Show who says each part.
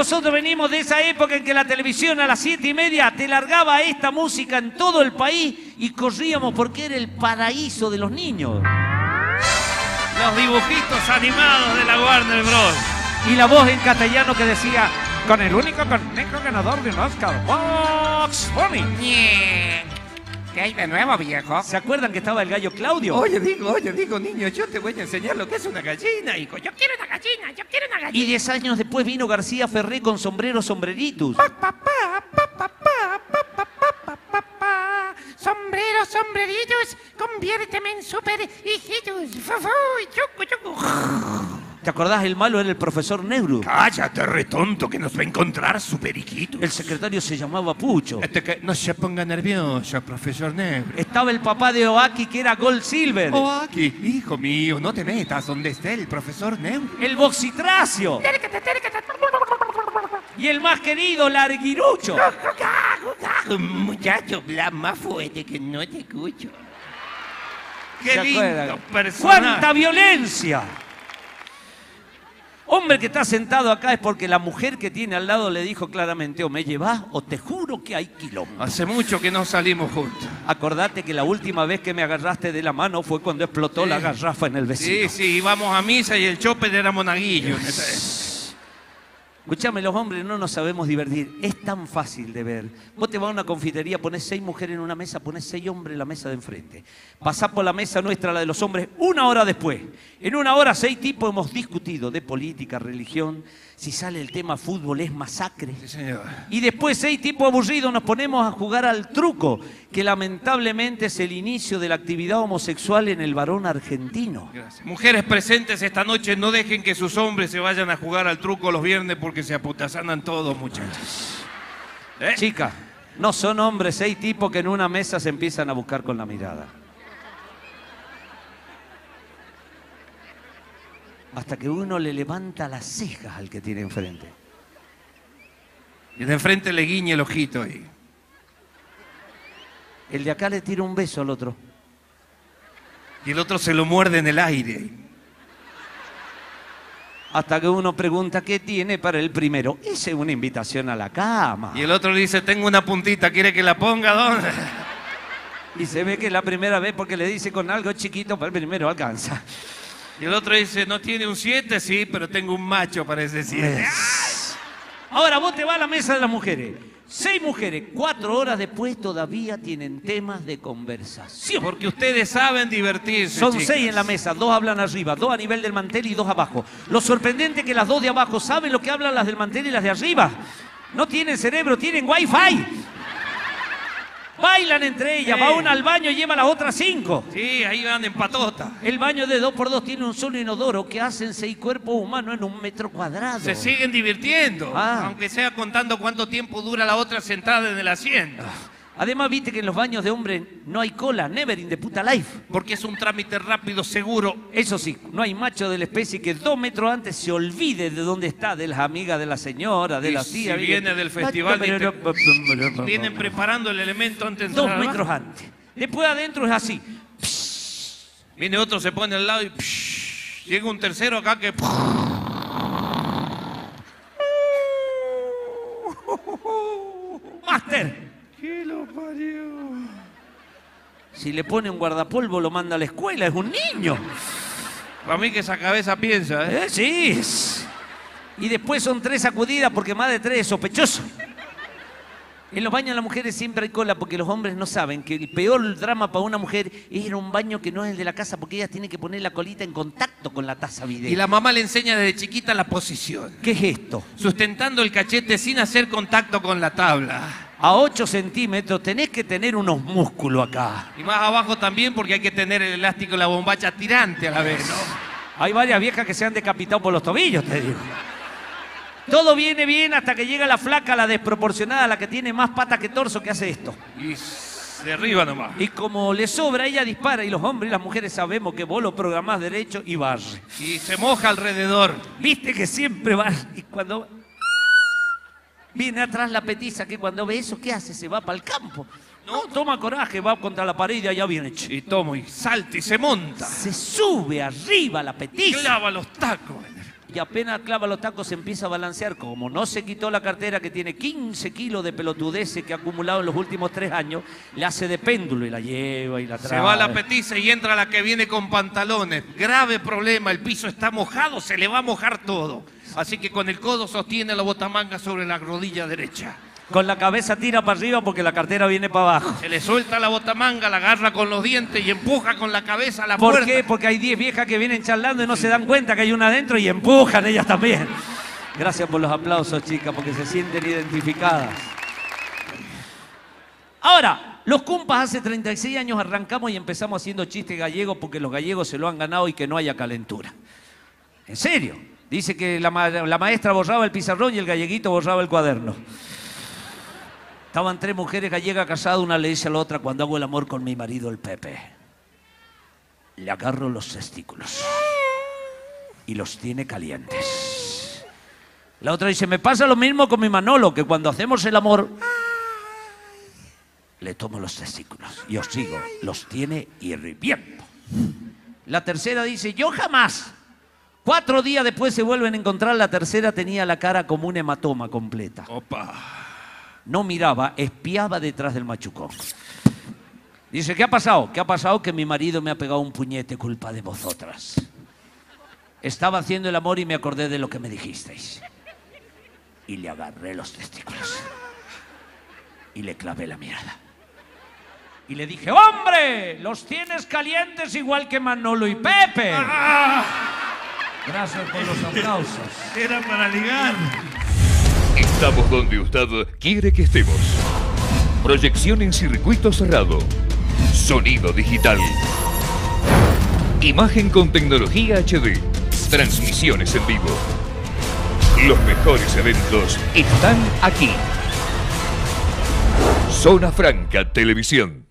Speaker 1: Nosotros venimos de esa época en que la televisión a las 7:30 te largaba esta música en todo el país y corríamos porque era el paraíso de los niños.
Speaker 2: Los dibujitos animados de la Warner Bros.
Speaker 1: Y la voz en castellano que decía, con el único ganador de un Oscar, Bugs Bunny.
Speaker 3: ¿Qué hay de nuevo, viejo?
Speaker 1: ¿Se acuerdan que estaba el gallo Claudio?
Speaker 3: Oye, digo, niño, yo te voy a enseñar lo que es una gallina, hijo. Yo quiero una gallina.
Speaker 1: Y 10 años después vino García Ferré con sombreritos.
Speaker 3: Sombrerillos, conviérteme en super hijitos.
Speaker 1: ¿Te acordás? El malo era el profesor Neuro.
Speaker 3: Cállate, retonto, que nos va a encontrar super hijitos.
Speaker 1: El secretario se llamaba Pucho.
Speaker 3: Que no se ponga nervioso, profesor Negro.
Speaker 1: Estaba el papá de Oaki, que era Gold Silver.
Speaker 3: Aquí, hijo mío, no te metas donde esté el profesor Negro.
Speaker 1: El Boxitracio. Y el más querido, Larguirucho.
Speaker 3: Muchacho, habla más fuerte que no te escucho.
Speaker 2: ¡Qué lindo personaje!
Speaker 1: ¡Cuánta violencia! Hombre que está sentado acá es porque la mujer que tiene al lado le dijo claramente, o me llevas o te juro que hay quilombo.
Speaker 2: Hace mucho que no salimos juntos.
Speaker 1: Acordate que la última vez que me agarraste de la mano fue cuando explotó la garrafa en el vecino.
Speaker 2: Sí, íbamos a misa y el chopper era monaguillo.
Speaker 1: Escuchame, los hombres no nos sabemos divertir. Es tan fácil de ver. Vos te vas a una confitería, ponés 6 mujeres en una mesa, ponés 6 hombres en la mesa de enfrente. Pasás por la mesa nuestra, la de los hombres, 1 hora después. En 1 hora 6 tipos hemos discutido de política, religión. Si sale el tema fútbol es masacre.
Speaker 2: Sí, señor.
Speaker 1: Y después 6 tipos aburridos nos ponemos a jugar al truco, que lamentablemente es el inicio de la actividad homosexual en el varón argentino.
Speaker 2: Gracias. Mujeres presentes esta noche, no dejen que sus hombres se vayan a jugar al truco los viernes porque se aputazanan todos, muchachos.
Speaker 1: Chica, no son hombres 6 tipos que en una mesa se empiezan a buscar con la mirada. Hasta que uno le levanta las cejas al que tiene enfrente.
Speaker 2: Y de enfrente le guiña el ojito ahí.
Speaker 1: El de acá le tira un beso al otro.
Speaker 2: Y el otro se lo muerde en el aire.
Speaker 1: Hasta que uno pregunta qué tiene para el primero. Esa es una invitación a la cama.
Speaker 2: Y el otro le dice, tengo una puntita, ¿quiere que la ponga? ¿Dónde?
Speaker 1: Y se ve que es la primera vez porque le dice con algo chiquito, para el primero alcanza.
Speaker 2: Y el otro dice, ¿no tiene un 7? Sí, pero tengo un macho para ese 7.
Speaker 1: Ahora vos te vas a la mesa de las mujeres. 6 mujeres, 4 horas después todavía tienen temas de conversación.
Speaker 2: Porque ustedes saben divertirse,
Speaker 1: Son
Speaker 2: chicas.
Speaker 1: 6 en la mesa, 2 hablan arriba, 2 a nivel del mantel y 2 abajo. Lo sorprendente es que las 2 de abajo saben lo que hablan las del mantel y las de arriba. No tienen cerebro, tienen wifi. Bailan entre ellas, va una al baño y lleva a las otras 5.
Speaker 2: Sí, ahí van en patota.
Speaker 1: El baño de 2x2 tiene un solo inodoro que hacen 6 cuerpos humanos en 1 metro cuadrado.
Speaker 2: Se siguen divirtiendo, aunque sea contando cuánto tiempo dura la otra sentada en el asiento.
Speaker 1: Además, viste que en los baños de hombres no hay cola, never in the puta life.
Speaker 2: Porque es un trámite rápido, seguro.
Speaker 1: Eso sí, no hay macho de la especie que 2 metros antes se olvide de dónde está, de las amigas de la señora, de la tía.
Speaker 2: Si viene del festival, vienen preparando el elemento antes de
Speaker 1: 2 metros antes. Después adentro es así.
Speaker 2: Viene otro, se pone al lado y llega un tercero acá que...
Speaker 1: ¡Máster!
Speaker 2: ¿Qué lo parió?
Speaker 1: Si le pone un guardapolvo lo manda a la escuela, es un niño.
Speaker 2: Para mí que esa cabeza piensa, ¿eh?
Speaker 1: Sí. Y después son 3 sacudidas porque más de 3 es sospechoso. En los baños de las mujeres siempre hay cola porque los hombres no saben que el peor drama para una mujer es ir a un baño que no es el de la casa porque ella tiene que poner la colita en contacto con la taza bidet.
Speaker 2: Y la mamá le enseña desde chiquita la posición.
Speaker 1: ¿Qué es esto?
Speaker 2: Sustentando el cachete sin hacer contacto con la tabla.
Speaker 1: A 8 centímetros tenés que tener unos músculos acá.
Speaker 2: Y más abajo también porque hay que tener el elástico y la bombacha tirante a la vez, ¿no?
Speaker 1: Hay varias viejas que se han decapitado por los tobillos, te digo. Todo viene bien hasta que llega la flaca, la desproporcionada, la que tiene más pata que torso, que hace esto.
Speaker 2: Y de arriba nomás.
Speaker 1: Y como le sobra, ella dispara y los hombres y las mujeres sabemos que vos lo programás derecho y barre.
Speaker 2: Y se moja alrededor.
Speaker 1: Viste que siempre va. Y cuando viene atrás la petiza, que cuando ve eso, ¿qué hace? Se va para el campo. No, toma coraje, va contra la pared y allá viene.
Speaker 2: Y toma y salta y se monta.
Speaker 1: Se sube arriba la petiza.
Speaker 2: Clava los tacos.
Speaker 1: y apenas clava los tacos se empieza a balancear. Como no se quitó la cartera, que tiene 15 kilos de pelotudeces que ha acumulado en los últimos 3 años, le hace de péndulo y la lleva y la trae.
Speaker 2: Se va la petiza y entra la que viene con pantalones. Grave problema, el piso está mojado, se le va a mojar todo. Así que con el codo sostiene la botamanga sobre la rodilla derecha.
Speaker 1: Con la cabeza tira para arriba porque la cartera viene para abajo.
Speaker 2: Se le suelta la botamanga, la agarra con los dientes y empuja con la cabeza a la puerta.
Speaker 1: ¿Por qué? Porque hay 10 viejas que vienen charlando y no se dan cuenta que hay una adentro y empujan ellas también. Gracias por los aplausos, chicas, porque se sienten identificadas. Ahora, los cumpas hace 36 años arrancamos y empezamos haciendo chistes gallegos porque los gallegos se lo han ganado y que no haya calentura. ¿En serio? Dice que la maestra borraba el pizarrón y el galleguito borraba el cuaderno. Estaban 3 mujeres gallegas casadas, una le dice a la otra: cuando hago el amor con mi marido, el Pepe, le agarro los testículos y los tiene calientes. La otra dice: me pasa lo mismo con mi Manolo, que cuando hacemos el amor, le tomo los testículos y os sigo, los tiene hirviendo. La tercera dice: yo jamás. 4 días después se vuelven a encontrar, la tercera tenía la cara como un hematoma completa.
Speaker 2: Opa.
Speaker 1: No miraba, espiaba detrás del machucón. Dice: ¿qué ha pasado? ¿Qué ha pasado? Que mi marido me ha pegado un puñete, culpa de vosotras. Estaba haciendo el amor y me acordé de lo que me dijisteis. Y le agarré los testículos. Y le clavé la mirada. Y le dije: ¡hombre! Los tienes calientes igual que Manolo y Pepe. Gracias por los aplausos.
Speaker 2: Era para ligar.
Speaker 4: Estamos donde usted quiere que estemos. Proyección en circuito cerrado. Sonido digital. Imagen con tecnología HD. Transmisiones en vivo. Los mejores eventos están aquí. Zona Franca Televisión.